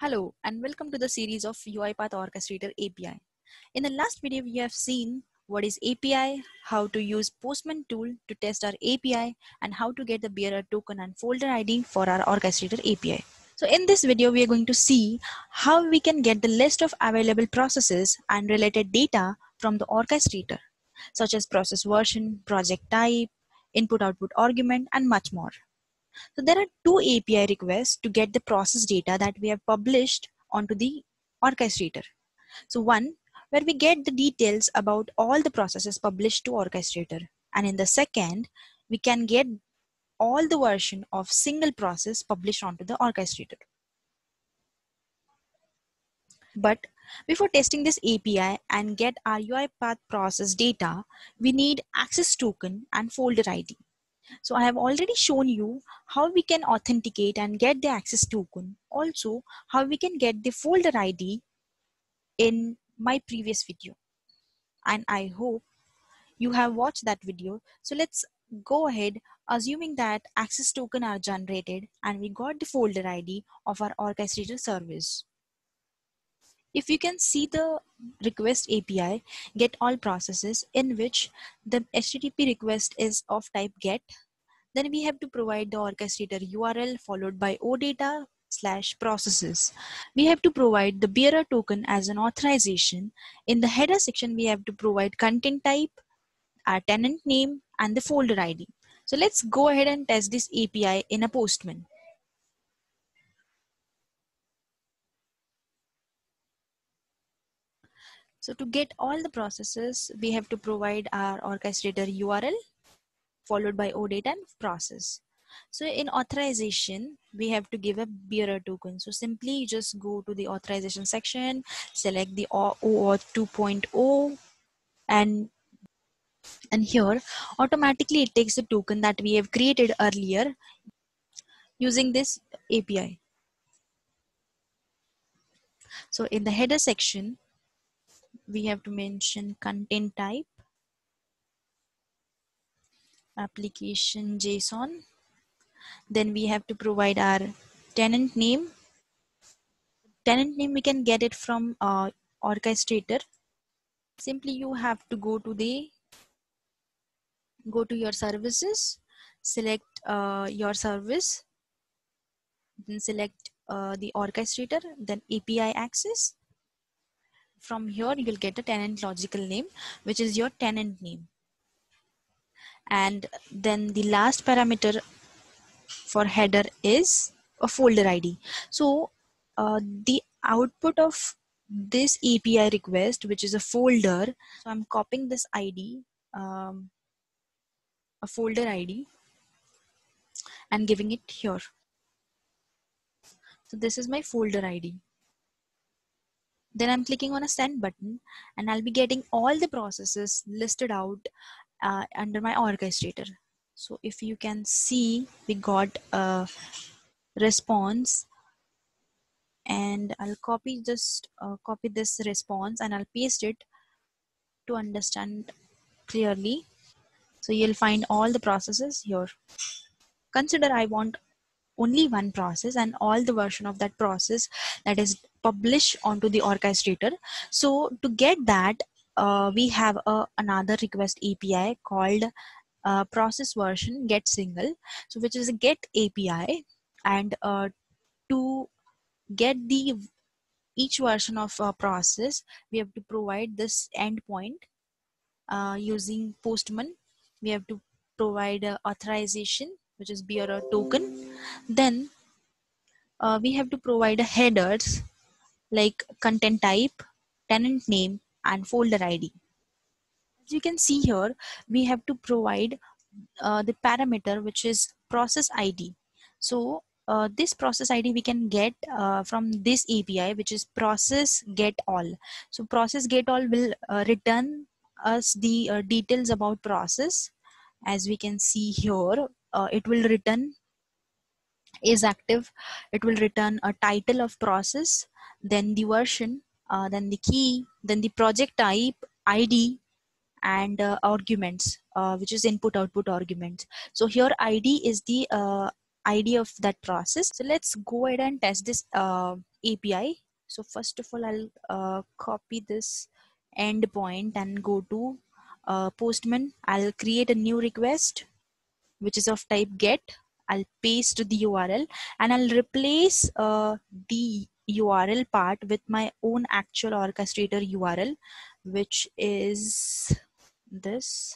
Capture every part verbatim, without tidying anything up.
Hello and welcome to the series of UiPath Orchestrator A P I. In the last video, we have seen what is A P I, how to use Postman tool to test our A P I, and how to get the bearer token and folder I D for our Orchestrator A P I. So in this video, we are going to see how we can get the list of available processes and related data from the Orchestrator, such as process version, project type, input-output argument, and much more. So there are two A P I requests to get the process data that we have published onto the orchestrator. So one, where we get the details about all the processes published to orchestrator. And in the second, we can get all the version of single process published onto the orchestrator. But before testing this A P I and get our UiPath process data, we need access token and folder I D. So I have already shown you how we can authenticate and get the access token. Also, how we can get the folder I D in my previous video. And I hope you have watched that video. So let's go ahead, assuming that access token are generated and we got the folder I D of our orchestrator service. If you can see the request A P I, get all processes, in which the H T T P request is of type get, then we have to provide the orchestrator U R L followed by odata slash processes. We have to provide the bearer token as an authorization. In the header section, we have to provide content type, our tenant name, and the folder I D. So let's go ahead and test this A P I in a Postman. So to get all the processes, we have to provide our orchestrator U R L followed by OData and process. So in authorization, we have to give a bearer token. So simply just go to the authorization section, select the OAuth two point oh, and, and here automatically it takes the token that we have created earlier using this A P I. So in the header section, we have to mention content type, application JSON. Then we have to provide our tenant name. Tenant name, we can get it from uh, orchestrator. Simply you have to go to the go to your services, select uh, your service, then select uh, the orchestrator, then A P I access. From here you'll get a tenant logical name, which is your tenant name. And then the last parameter for header is a folder I D. So uh, the output of this A P I request, which is a folder, so I'm copying this I D, um, a folder I D, and giving it here. So this is my folder I D. Then I'm clicking on a send button and I'll be getting all the processes listed out uh, under my orchestrator. So if you can see, we got a response, and I'll copy just uh, copy this response and I'll paste it to understand clearly. So you'll find all the processes here. Consider I want only one process and all the version of that process that is published onto the orchestrator. So to get that, uh, we have a, another request A P I called uh, process version get single, so which is a get A P I, and uh, to get the each version of a process, we have to provide this endpoint uh, using Postman. We have to provide uh, authorization, which is bearer token. Then uh, we have to provide a headers like content type, tenant name, and folder I D. As you can see here, we have to provide uh, the parameter, which is process I D. So uh, this process I D we can get uh, from this A P I, which is process get all. So process get all will uh, return us the uh, details about process. As we can see here, uh, it will return is active. It will return a title of process, then the version, uh, then the key, then the project type, I D, and uh, arguments, uh, which is input output arguments. So here I D is the uh, I D of that process. So let's go ahead and test this uh, A P I. So first of all, I'll uh, copy this endpoint and go to uh, Postman. I'll create a new request, which is of type get. I'll paste the U R L and I'll replace uh, the U R L part with my own actual orchestrator U R L, which is this.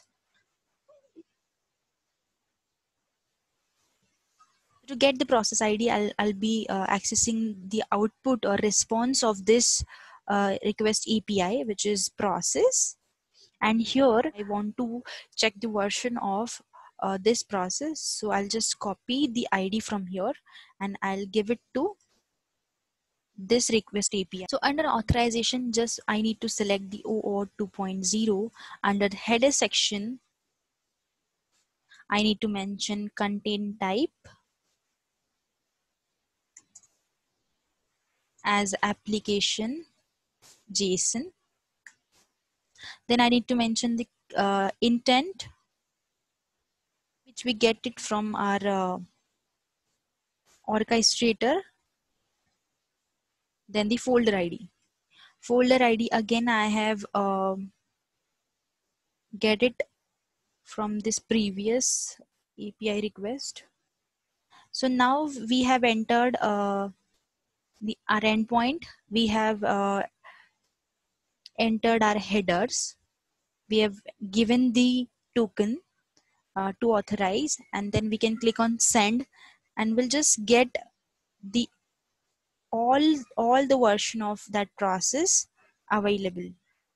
To get the process I D, I'll, I'll be uh, accessing the output or response of this uh, request A P I, which is process. And here I want to check the version of uh, this process. So I'll just copy the I D from here and I'll give it to this request A P I. So under authorization, just I need to select the O auth two point zero. Under the header section, I need to mention contain type as application JSON. Then I need to mention the uh, intent, which we get it from our uh, orchestrator. Then the folder I D. Folder I D, again I have um, get it from this previous A P I request. So now we have entered uh, the our endpoint. We have uh, entered our headers. We have given the token uh, to authorize, and then we can click on send, and we'll just get the all all the version of that process available.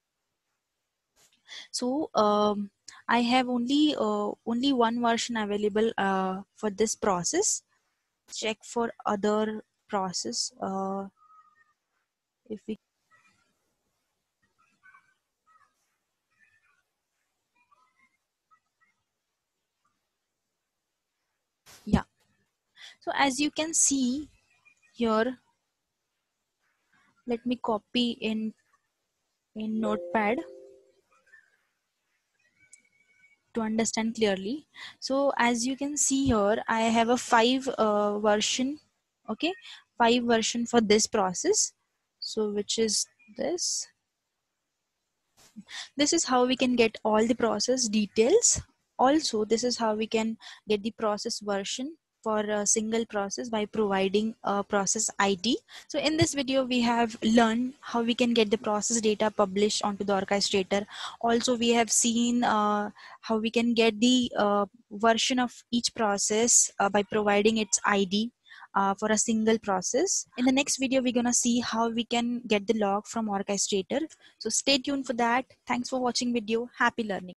So um, I have only uh, only one version available uh, for this process. Check for other process. Uh, if we yeah. So as you can see here, let me copy in in Notepad to understand clearly. So as you can see here, I have a five uh, version. Okay, five version for this process. So which is this. This is how we can get all the process details. Also, this is how we can get the process version for a single process by providing a process I D. So in this video, we have learned how we can get the process data published onto the orchestrator. Also, we have seen uh, how we can get the uh, version of each process uh, by providing its I D. Uh, for a single process. In the next video, we're gonna see how we can get the log from orchestrator. So stay tuned for that. Thanks for watching video. Happy learning.